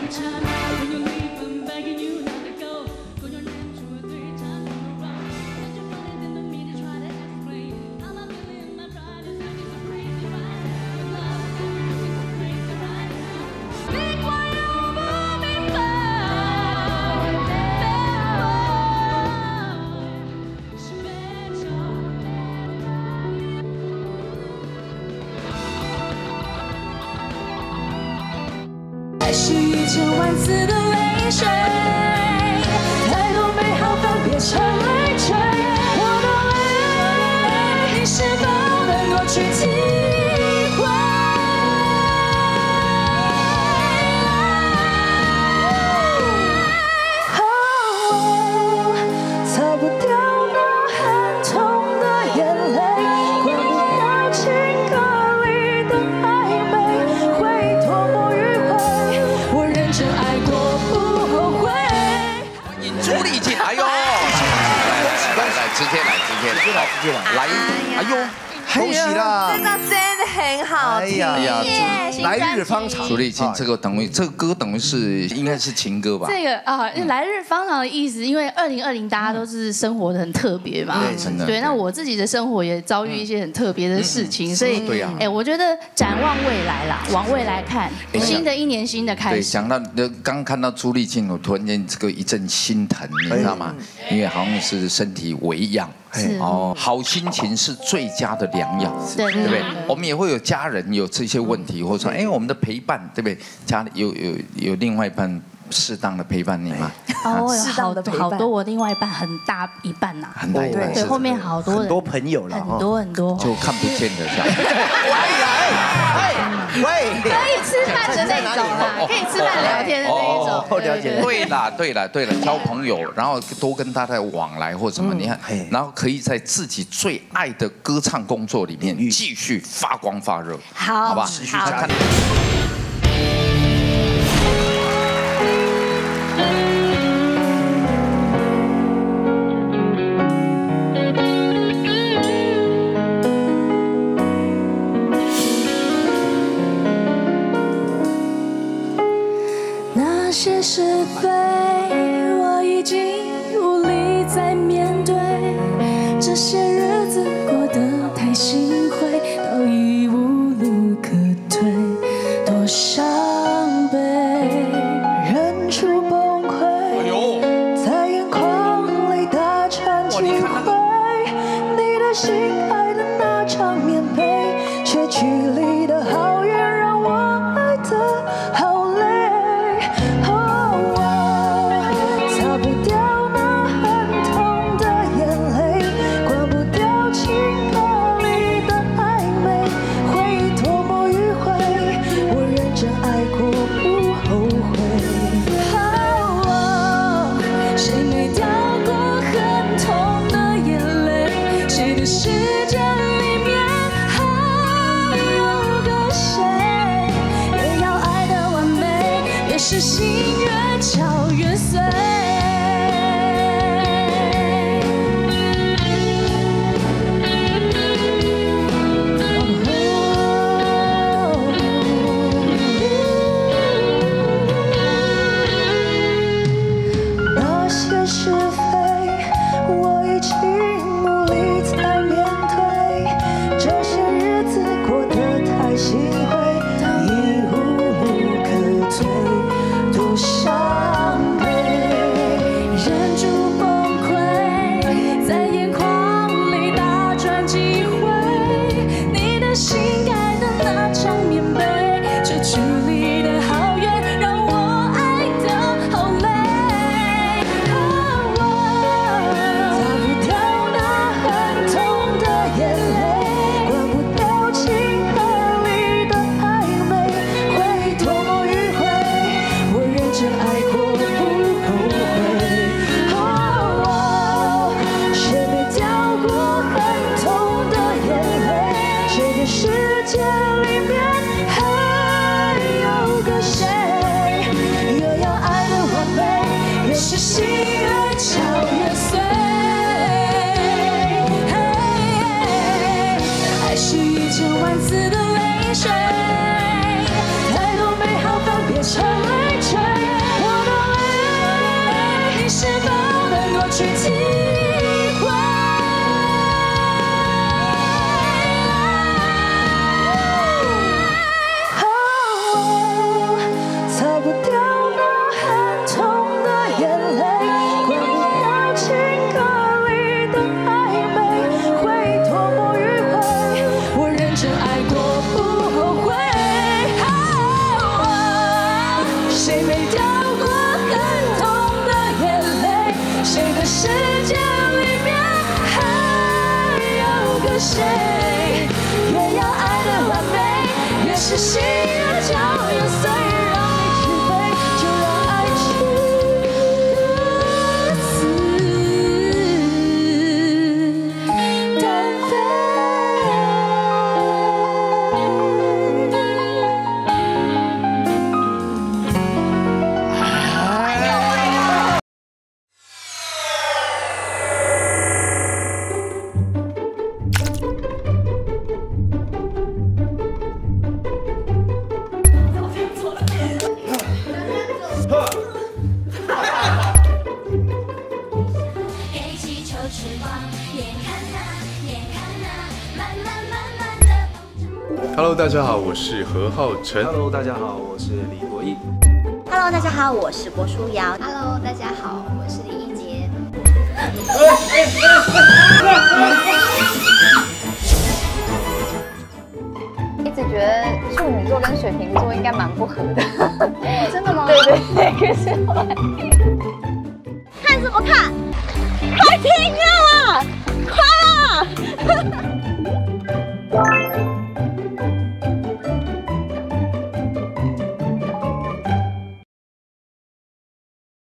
爱是1000万次的泪水，太多美好分别成累赘。我的泪，你是否能够去体会？擦不掉那很痛的眼泪，关不掉情歌里的暧昧，会多么迂回。我认真爱过，不后悔。 欢迎朱丽静，哎呦，来，直接来，哎呦， 恭喜啦！ 这个真的很好听， 来日方长。 朱丽静这个歌等于是应该是情歌吧？ 这个来日方长的意思，因为2020大家都是生活的很特别嘛， 对，真的。 对，那我自己的生活也遭遇一些很特别的事情，所以对呀， 我觉得展望未来啦，往未来看，新的一年新的开始。 对，想到刚看到朱丽静，我突然间这个一阵心疼，你知道吗？因为好像是身体为恙。哦，好心情是最佳的良药，对不对？我们也会有家人有这些问题，或者说，哎，我们的陪伴，对不对？家里有另外一半适当的陪伴你吗？ 哦，好多，我另外一半很大一半呐， 很大一半， 对，后面好多人， 很多朋友了， 很多， 就看不见的这样。 可以吃饭的那种啦，可以吃饭聊天的那一种。 了解。 对了，交朋友，然后多跟大家往来或什么，你看，然后可以在自己最爱的歌唱工作里面继续发光发热，好吧？持续加油。 那些是非，我已经无力再面对。这些日子过得太心灰，都已无路可退，多伤悲，忍住崩溃，在眼眶里打转几回。你的心爱的那张棉被，却距离的好远，让我爱的好累。擦不掉那很痛的眼泪，关不掉情歌里的暧昧，回忆多么迂回，我认真爱过不后悔。谁没掉过很痛的眼泪？谁的世界里面还有个谁？越要爱的完美，越是心越敲越碎。那些是非，我已经无力再面对。这些日子过得太心灰，已无路可退，多伤悲，忍住崩溃，在眼眶里打转几回。你的心爱的那张棉被，却距离的好远，让我爱的好累。擦不掉那很痛的眼泪，关不掉情歌里的暧昧，回忆多么迂回，我认真爱过不后悔。谁没掉过很痛的眼泪？谁的世界里面还有个谁？越要爱的完美，越是心越敲越碎。爱是1000万次的泪水，太多美好分别成累赘。 越要爱的完美，越是心越骄越碎，让你起飞，就让爱情的死单飞。 Hello， 大家好，我是何浩晨。 Hello， 大家好，我是李国毅。 Hello， 大家好，我是郭书瑶。Hello， 大家好，我是李一洁。一直觉得处女座跟水瓶座应该蛮不合的。真的吗？对对对，可是后来看什么看？快停啊！快啊！